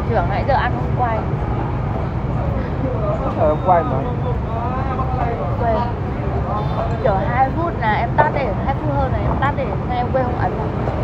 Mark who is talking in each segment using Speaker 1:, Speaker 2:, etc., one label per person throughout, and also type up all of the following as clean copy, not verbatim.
Speaker 1: Trưởng nãy giờ ăn không quay.
Speaker 2: Quay mà.
Speaker 1: Quên. Kiểu 2 phút là em tắt để 2 phút hơn là em tắt để nên em quên không ấn.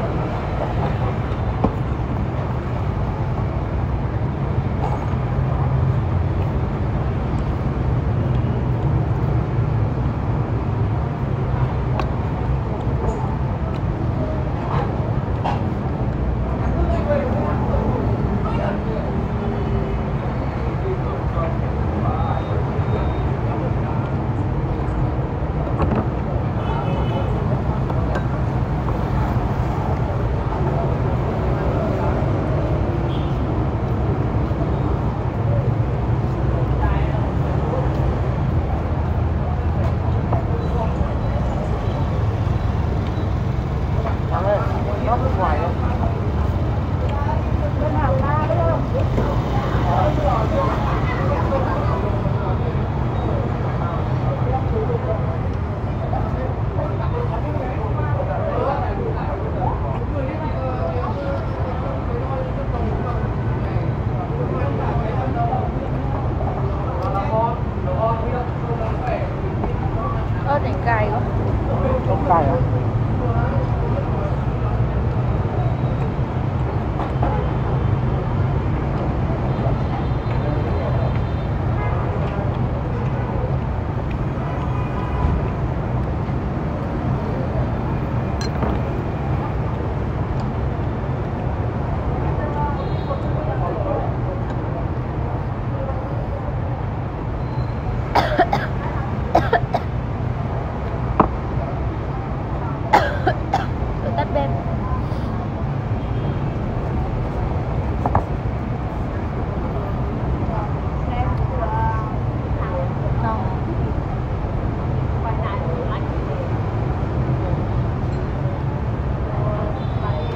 Speaker 1: Để cay quá.
Speaker 2: Không cay à?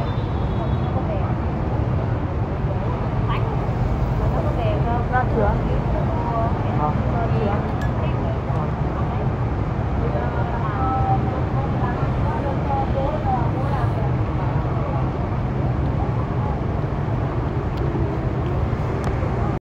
Speaker 2: Chưa.